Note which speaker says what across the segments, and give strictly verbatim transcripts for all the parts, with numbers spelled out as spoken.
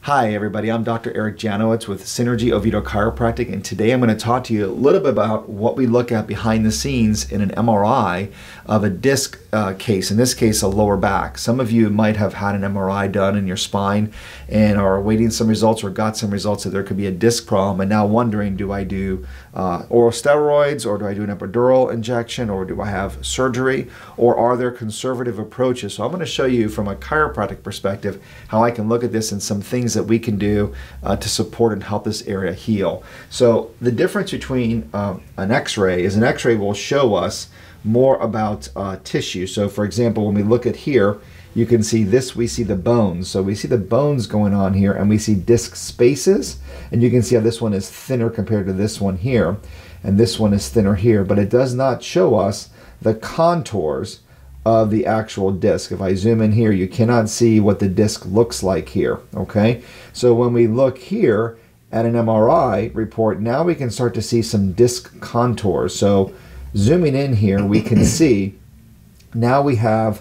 Speaker 1: Hi everybody, I'm Doctor Eric Janowitz with Synergy Oviedo Chiropractic, and today I'm going to talk to you a little bit about what we look at behind the scenes in an M R I of a disc uh, case, in this case a lower back. Some of you might have had an M R I done in your spine and are awaiting some results or got some results that there could be a disc problem and now wondering, do I do uh, oral steroids, or do I do an epidural injection, or do I have surgery, or are there conservative approaches? So I'm going to show you from a chiropractic perspective how I can look at this and some things that we can do uh, to support and help this area heal. So the difference between uh, an x-ray is an x-ray will show us more about uh, tissue. So for example, when we look at here, you can see this, we see the bones. So we see the bones going on here, and we see disc spaces, and you can see how this one is thinner compared to this one here, and this one is thinner here, but it does not show us the contours of the actual disc. If I zoom in here, you cannot see what the disc looks like here, okay? So when we look here at an M R I report, now we can start to see some disc contours. So zooming in here, we can see now we have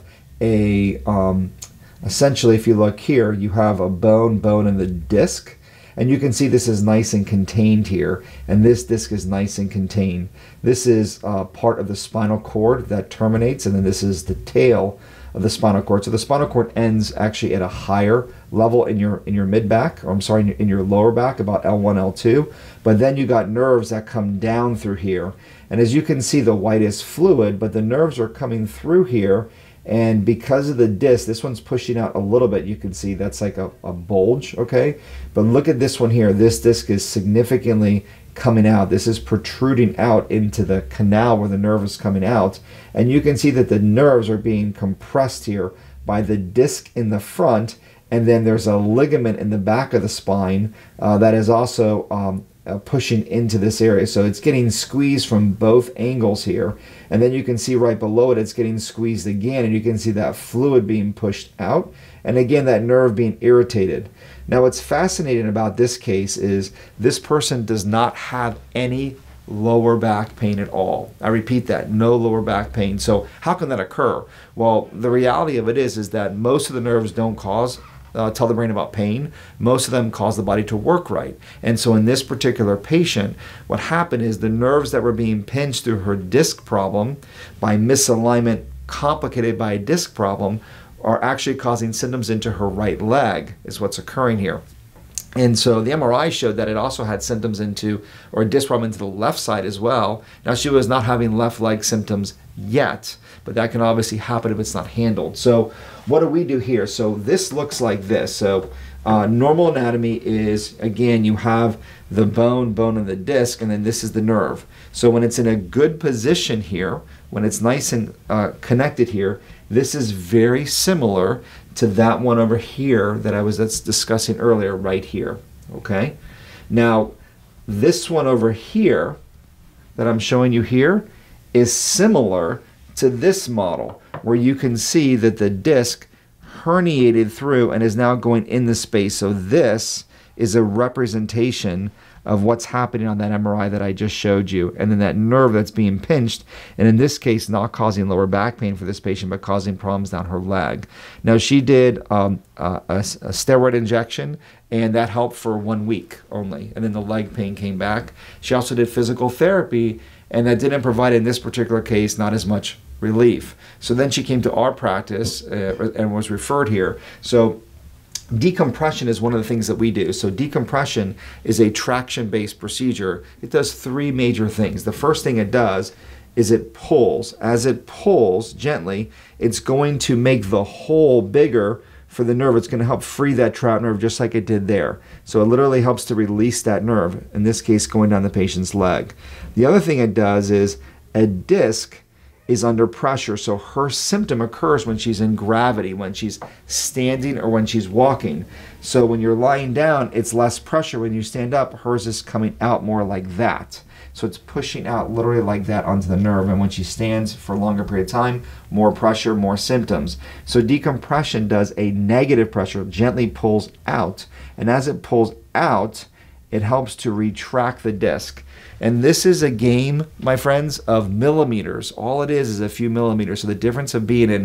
Speaker 1: a, um, essentially if you look here, you have a bone, bone in the disc, and you can see this is nice and contained here, and this disc is nice and contained. This is uh, part of the spinal cord that terminates, and then this is the tail of the spinal cord. So the spinal cord ends actually at a higher level in your in your mid back, or I'm sorry, in your, in your lower back, about L one, L two. But then you got nerves that come down through here, and as you can see, the white is fluid, but the nerves are coming through here. And because of the disc, this one's pushing out a little bit. You can see that's like a, a bulge, okay? But look at this one here. This disc is significantly coming out. This is protruding out into the canal where the nerve is coming out. And you can see that the nerves are being compressed here by the disc in the front. And then there's a ligament in the back of the spine uh, that is also um, Uh, pushing into this area. So it's getting squeezed from both angles here, and then you can see right below it it's getting squeezed again, and you can see that fluid being pushed out, and again that nerve being irritated. Now what's fascinating about this case is this person does not have any lower back pain at all. I repeat that, no lower back pain. So how can that occur? Well, the reality of it is is that most of the nerves don't cause Uh, tell the brain about pain. Most of them cause the body to work right. And so in this particular patient, what happened is the nerves that were being pinched through her disc problem by misalignment complicated by a disc problem are actually causing symptoms into her right leg, is what's occurring here. And so the M R I showed that it also had symptoms into, or a disc problem into the left side as well. Now she was not having left leg symptoms yet, but that can obviously happen if it's not handled. So what do we do here? So this looks like this. So uh, normal anatomy is, again, you have the bone, bone in the disc, and then this is the nerve. So when it's in a good position here, when it's nice and uh, connected here, this is very similar to that one over here that I was discussing earlier, right here, okay? Now, this one over here that I'm showing you here is similar to this model, where you can see that the disc herniated through and is now going in the space. So this is a representation of what's happening on that M R I that I just showed you, and then that nerve that's being pinched, and in this case not causing lower back pain for this patient, but causing problems down her leg. Now she did um, a, a steroid injection, and that helped for one week only, and then the leg pain came back. She also did physical therapy, and that didn't provide, in this particular case, not as much relief. So then she came to our practice uh, and was referred here. So decompression is one of the things that we do. So decompression is a traction-based procedure. It does three major things. The first thing it does is it pulls. As it pulls gently, it's going to make the hole bigger for the nerve. It's going to help free that trout nerve just like it did there. So it literally helps to release that nerve, in this case going down the patient's leg. The other thing it does is a disc is under pressure, so her symptom occurs when she's in gravity, when she's standing or when she's walking. So when you're lying down, it's less pressure. When you stand up, hers is coming out more like that. So it's pushing out literally like that onto the nerve, and when she stands for a longer period of time, more pressure, more symptoms. So decompression does a negative pressure, gently pulls out, and as it pulls out, it helps to retract the disc. And this is a game, my friends, of millimeters. All it is is a few millimeters. So the difference of being in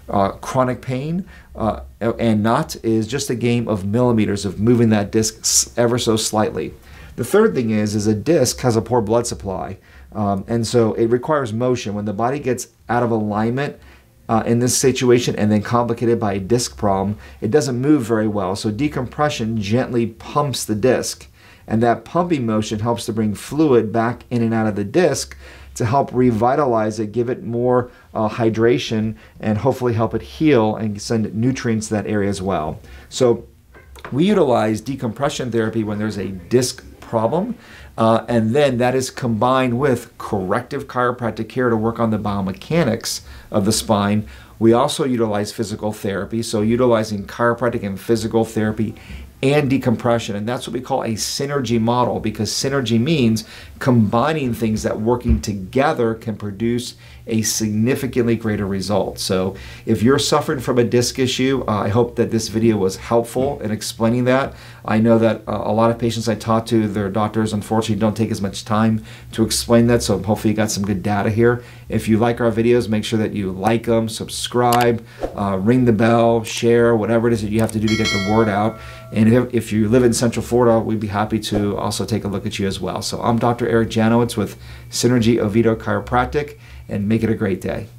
Speaker 1: Uh, chronic pain uh, and not is just a game of millimeters of moving that disc ever so slightly. The third thing is, is a disc has a poor blood supply, um, and so it requires motion. When the body gets out of alignment uh, in this situation and then complicated by a disc problem, it doesn't move very well. So decompression gently pumps the disc, and that pumping motion helps to bring fluid back in and out of the disc to help revitalize it, give it more uh, hydration, and hopefully help it heal and send nutrients to that area as well. So we utilize decompression therapy when there's a disc problem, uh, and then that is combined with corrective chiropractic care to work on the biomechanics of the spine. We also utilize physical therapy, so utilizing chiropractic and physical therapy and decompression, and that's what we call a synergy model, because synergy means combining things that working together can produce a significantly greater result. So if you're suffering from a disc issue, uh, I hope that this video was helpful in explaining that. I know that uh, a lot of patients I talk to, their doctors unfortunately don't take as much time to explain that, so hopefully you got some good data here. If you like our videos, make sure that you like them, subscribe, uh, ring the bell, share, whatever it is that you have to do to get the word out. And if, if you live in Central Florida, we'd be happy to also take a look at you as well. So I'm Doctor Eric Janowitz with Synergy Oviedo Chiropractic, and make it a great day.